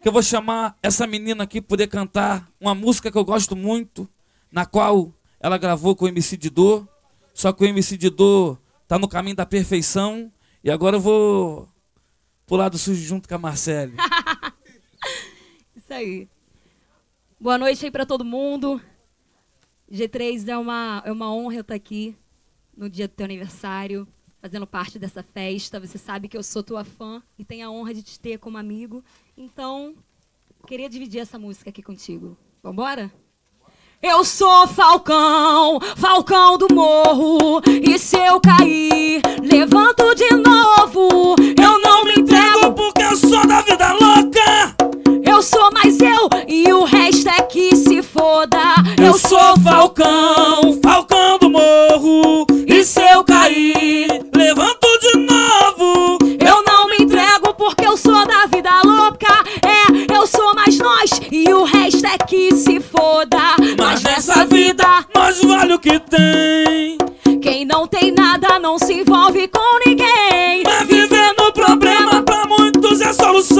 que eu vou chamar essa menina aqui para poder cantar uma música que eu gosto muito, na qual ela gravou com o MC Didô, só que o MC Didô tá no caminho da perfeição, e agora eu vou pro lado sujo junto com a Marcele. Isso aí. Boa noite aí para todo mundo. G3, é uma honra eu estar aqui no dia do teu aniversário, fazendo parte dessa festa. Você sabe que eu sou tua fã e tenho a honra de te ter como amigo. Então, queria dividir essa música aqui contigo. Vambora? Eu sou Falcão, Falcão do morro, e se eu cair, levanto de novo. Eu não me entrego porque eu sou da vida louca. Eu sou mais eu, e o resto é que se foda. Eu sou Falcão, Falcão do morro, e se eu cair, levanto de novo. Eu não me entrego porque eu sou da vida louca. Eu sou mais nós, e o resto é que se foda. Mas nessa vida, mais vale o que tem. Quem não tem nada não se envolve com ninguém. Mas viver no problema pra muitos é solução.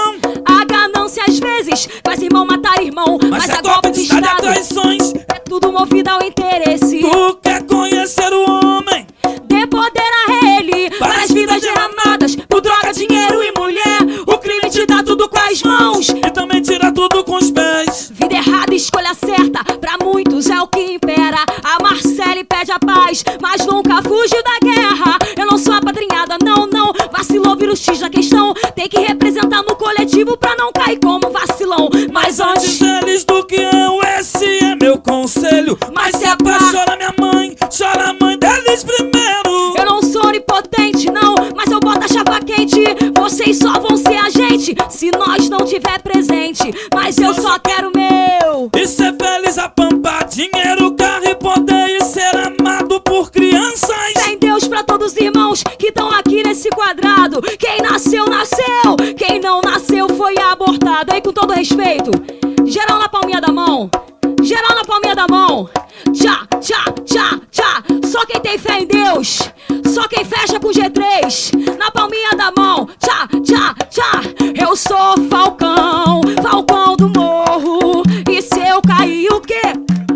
A ganância às vezes faz irmão matar irmão, mas é golpe de estado, traições. É tudo movido ao interesse. Tu quer conhecer o homem, dê poder a ele para as vidas derramadas por droga, dinheiro e mulher. O crime te dá tudo com as mãos e também tira tudo com os pés. Vida errada, escolha certa, pra muitos é o que impera. A Marcele pede a paz, mas nunca fugiu da guerra. Eu não sou apadrinhada, não, não. Vacilou, vira o X da questão. Tem que representar no coletivo pra não cair como vacilão. Mas antes deles do que eu, esse é meu conselho. Mas se é pra chorar minha mãe, chora a mãe deles primeiro. Eu não sou onipotente, não, mas eu boto a chapa quente. Vocês só vão ser a gente se nós não tiver presente. Mas eu só quero o meu. E ser feliz a pampa, dinheiro, carro e poder, e ser amado por crianças. Tem Deus pra todos os irmãos que estão aqui nesse quadrado. Quem nasceu, nasceu. Quem não nasceu foi abortado. Aí com todo respeito, geral na palminha da mão. Geral na palminha da mão. Tchá, tchá, tchá, tchá. Só quem tem fé em Deus, só quem fecha com G3. Na palminha da mão. Tchá, tchá, tchá. Eu sou Falcão, Falcão do morro, e se eu cair o quê?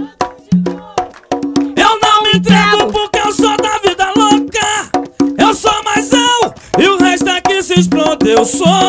Eu não me entrego porque eu sou da vida louca. Eu sou mais eu, e o resto é que se explode. Eu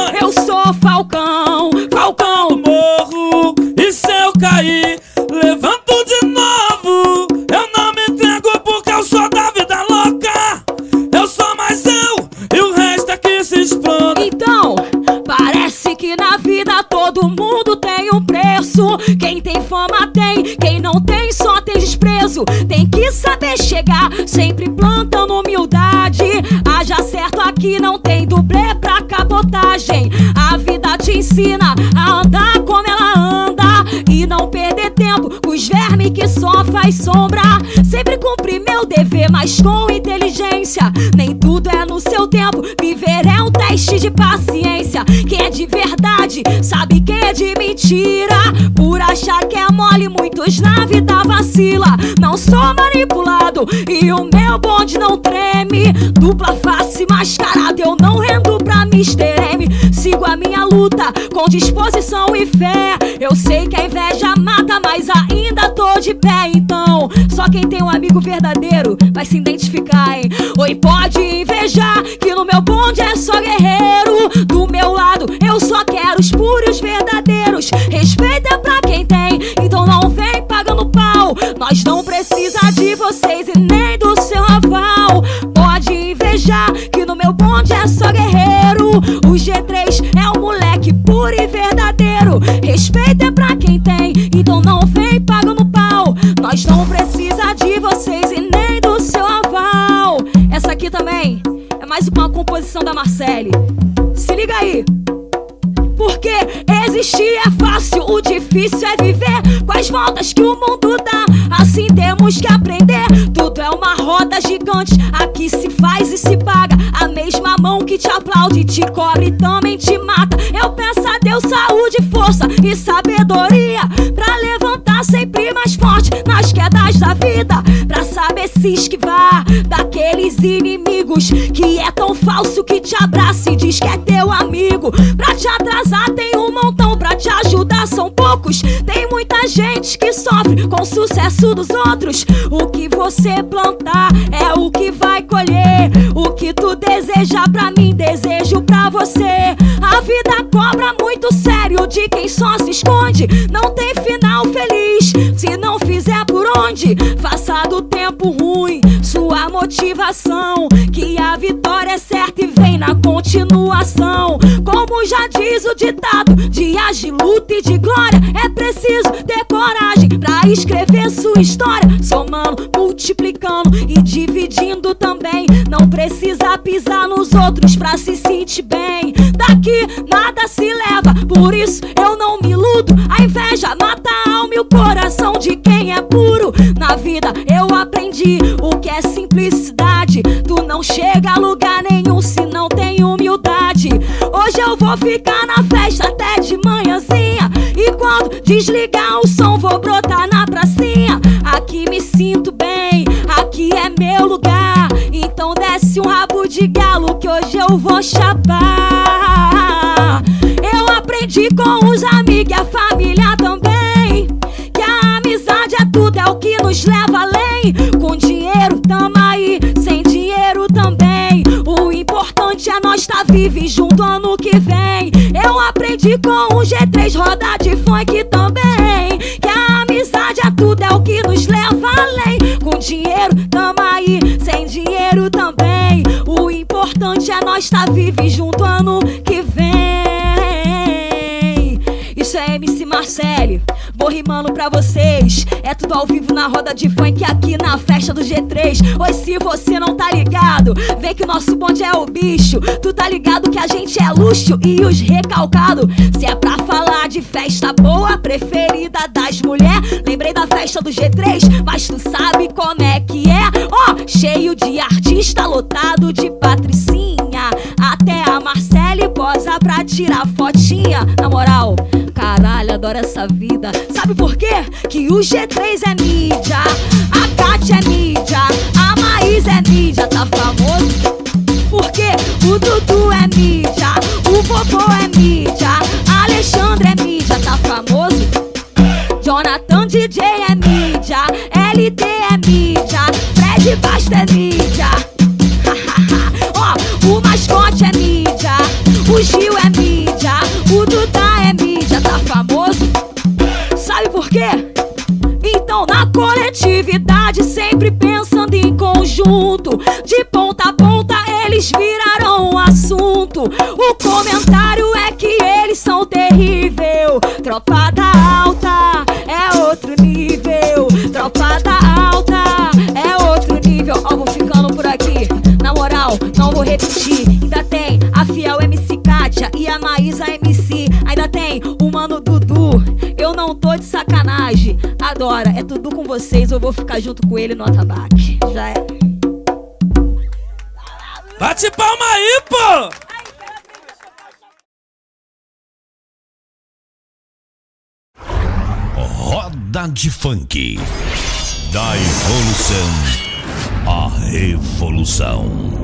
sou Falcão, Falcão do morro, e se eu cair, levanto de novo. Eu não me entrego porque eu sou da vida louca. Eu sou mais eu, e o resto é que se explode. Então, parece que na vida todo mundo tem um preço. Quem tem fama tem, quem não tem só tem desprezo. Tem que saber chegar, sempre plantando humildade. Haja certo, aqui não tem dublê pra cabotagem. A vida te ensina a andar como ela anda, e não perder tempo com os vermes que só faz sombra. Sempre cumprir meu dever, mas com inteligência. Nem tudo é no seu tempo, viver é um teste de paciência. Quem é de verdade sabe quem é de mentira. Por achar que é mole, muitos na vida vacila. Não sou manipulado e o meu bonde não treme. Dupla face mascarada, eu não rendo pra Mr. M. Sigo a minha luta com disposição e fé. Eu sei que a inveja mata, mas ainda tô de pé. Então, só quem tem um amigo verdadeiro vai se identificar, hein? Oi, pode invejar que no meu bonde é só guerreiro. Do meu lado eu só quero os puros e os verdadeiros. Respeito é pra quem tem, então não vem pagando pau. Nós não precisa de vocês e nem do seu aval. Pode invejar que no meu bonde é só guerreiro. O G3 é um moleque puro e verdadeiro. Respeito é pra quem tem, então não vem pagando pau. Nós não precisa de vocês e nem do seu aval. Essa aqui também é mais uma composição da Marcele. Se liga aí. Porque existir é fácil, o difícil é viver com as voltas que o mundo dá. Assim temos que aprender, tudo é uma roda gigante. Aqui se faz e se paga. A mesma mão que te aplaude, te cobre e também te mata. Eu peço a Deus saúde, força e sabedoria pra levantar sempre mais forte nas quedas da vida. Pra saber se esquivar daqueles inimigos que é tão falso que te abraça e diz que é teu amigo. Pra te atrasar tem um montão te ajudar são poucos. Tem muita gente que sofre com o sucesso dos outros. O que você plantar é o que vai colher. O que tu deseja pra mim, desejo pra você. A vida cobra muito sério de quem só se esconde. Não tem final feliz se não fizer por onde. Faça do tempo ruim sua motivação, que a vitória é certa e vem na continuação. Como já diz o ditado, dias de luta e de glória, é preciso ter coragem pra escrever sua história. Somando, multiplicando e dividindo também. Não precisa pisar nos outros pra se sentir bem. Daqui nada se leva, por isso eu não me iludo. A inveja mata a alma e o coração de quem é puro. Na vida eu aprendi o que é simplicidade. Tu não chega a lugar nenhum se não tem humildade. Hoje eu vou ficar na festa até de manhãzinha, e quando desligar o som vou brotar na pracinha. Aqui me sinto bem, aqui é meu lugar. Então desce um rabo de galo que hoje eu vou chapar. Eu aprendi com os amigos e a família também, que a amizade é tudo, é o que nos leva além. Com dinheiro tamo aí, sem dinheiro também. O importante é nós tá vivo e junto ano que vem. Eu aprendi com o G3, roda de funk também, que a amizade é tudo, é o que nos leva além. Com dinheiro tamo aí, sem dinheiro também. O importante é nós tá vivo e junto ano que vem. Isso é MC Marcele, vou rimando pra vocês. É tudo ao vivo na roda de funk aqui na festa do G3. Oi, se você não tá ligado, vem que o nosso bonde é o bicho. Tu tá ligado que a gente é luxo e os recalcados. Se é pra falar de festa boa, preferida das mulheres, lembrei da festa do G3, mas tu sabe como é que é. Ó, cheio de artista, lotado de patricinha. Até a Marcele posa pra tirar fotinha. Na moral, caralho, adoro essa vida. Sabe por quê? Que o G3 é mídia, a Kátia é mídia, a Maís é mídia, tá famoso? Porque o Dudu é mídia, o Vovô é mídia, Alexandre é mídia, tá famoso? Jonathan DJ é mídia, LD é mídia, Fred Basta é mídia. Ó, o Mascote é mídia, o Gil é mídia, o Duda é mídia, tá famoso? Sabe por quê? Então na coletividade, sempre pensando em conjunto, de ponta a ponta eles viraram um assunto. O comentário é que eles são terrível. Tropa da alta é outro nível. Tropa da alta é outro nível. Ó, vou ficando por aqui. Na moral, não vou repetir. Ainda tem a fiel MC Kátia e a Maísa MC. Ainda tem o mano Dudu. Eu não tô de sacanagem. Adora, é tudo com vocês. Eu vou ficar junto com ele no atabaque. Já é. Bate palma aí, pô! Roda de funk. Da evolução à revolução.